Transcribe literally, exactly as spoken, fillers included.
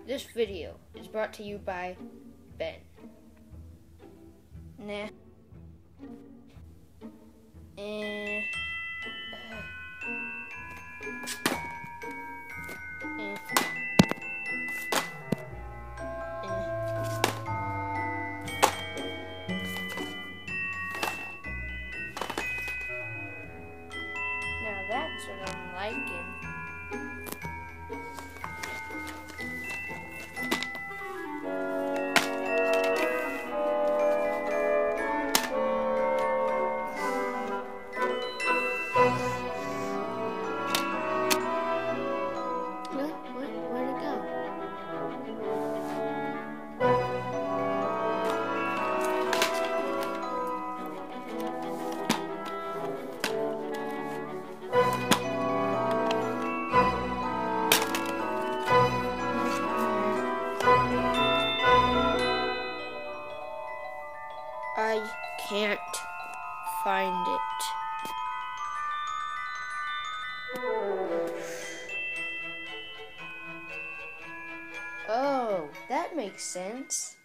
This video is brought to you by Ben. Nah. Eh. Uh, eh. Eh. Now that's what I'm liking. I can't find it. Oh, that makes sense.